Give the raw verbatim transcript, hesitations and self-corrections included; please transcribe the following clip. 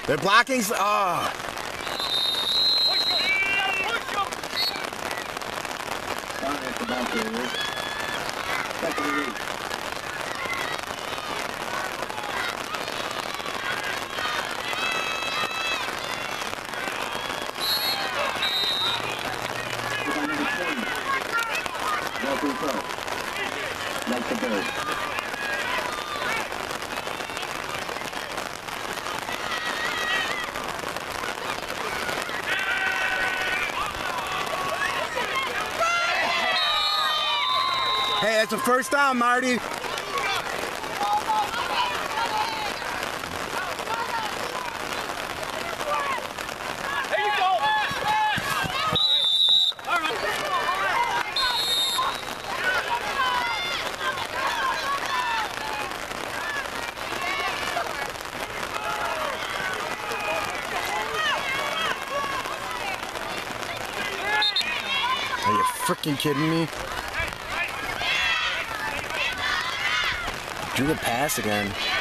They're blocking. Oh. At the back area. Second and eight. Like the bird. Hey, that's a first down, Marty. Are you freaking kidding me? Drew the pass again.